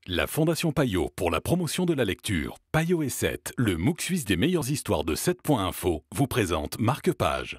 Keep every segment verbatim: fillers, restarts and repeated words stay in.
La Fondation Payot pour la promotion de la lecture, Payot et sept, le MOOC suisse des meilleures histoires de sept point info, vous présente Marque-Page.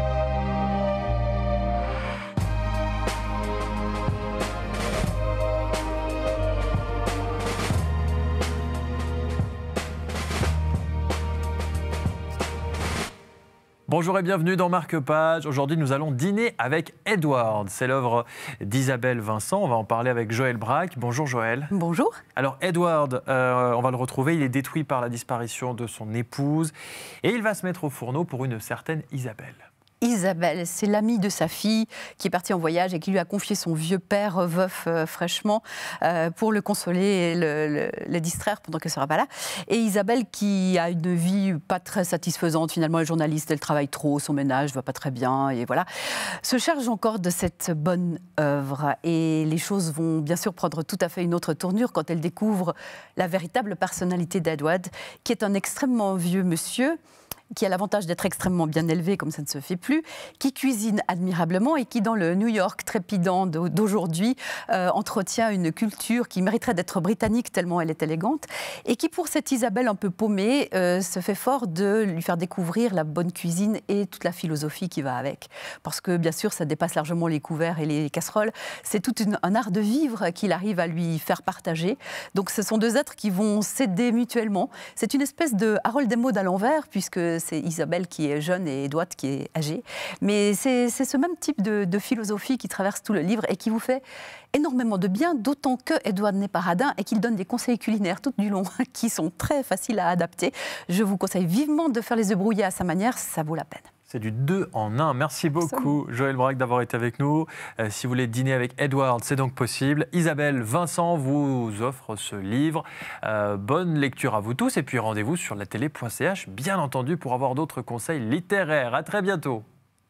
Bonjour et bienvenue dans Marque-Page. Aujourd'hui, nous allons dîner avec Edward. C'est l'œuvre d'Isabelle Vincent. On va en parler avec Joël Braque. Bonjour Joël. Bonjour. Alors Edward, euh, on va le retrouver. Il est détruit par la disparition de son épouse et il va se mettre au fourneau pour une certaine Isabelle. Isabelle, c'est l'amie de sa fille qui est partie en voyage et qui lui a confié son vieux père euh, veuf euh, fraîchement euh, pour le consoler et le, le, le distraire pendant qu'elle ne sera pas là. Et Isabelle qui a une vie pas très satisfaisante, finalement elle est journaliste, elle travaille trop, son ménage ne va pas très bien et voilà, se charge encore de cette bonne œuvre. Et les choses vont bien sûr prendre tout à fait une autre tournure quand elle découvre la véritable personnalité d'Edward, qui est un extrêmement vieux monsieur, qui a l'avantage d'être extrêmement bien élevé, comme ça ne se fait plus, qui cuisine admirablement et qui, dans le New York trépidant d'aujourd'hui, euh, entretient une culture qui mériterait d'être britannique tellement elle est élégante, et qui, pour cette Isabelle un peu paumée, euh, se fait fort de lui faire découvrir la bonne cuisine et toute la philosophie qui va avec. Parce que, bien sûr, ça dépasse largement les couverts et les casseroles. C'est tout une, un art de vivre qu'il arrive à lui faire partager. Donc, ce sont deux êtres qui vont s'aider mutuellement. C'est une espèce de Harold et Maude à l'envers, puisque c'est Isabelle qui est jeune et Edward qui est âgé. Mais c'est ce même type de, de philosophie qui traverse tout le livre et qui vous fait énormément de bien, d'autant que Edward n'est pas radin et qu'il donne des conseils culinaires tout du long qui sont très faciles à adapter. Je vous conseille vivement de faire les œufs brouillés à sa manière, ça vaut la peine. C'est du deux en un. Merci beaucoup, Joël Braque, d'avoir été avec nous. Euh, si vous voulez dîner avec Edward, c'est donc possible. Isabelle Vincent vous offre ce livre. Euh, bonne lecture à vous tous. Et puis rendez-vous sur la télé point c h, bien entendu, pour avoir d'autres conseils littéraires. À très bientôt.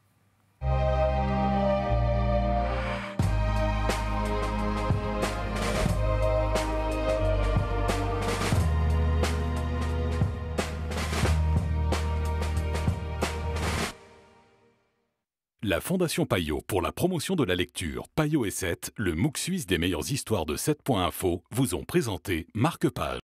La Fondation Payot pour la promotion de la lecture, Payot et sept, le MOOC suisse des meilleures histoires de sept point info, vous ont présenté Marque-Page.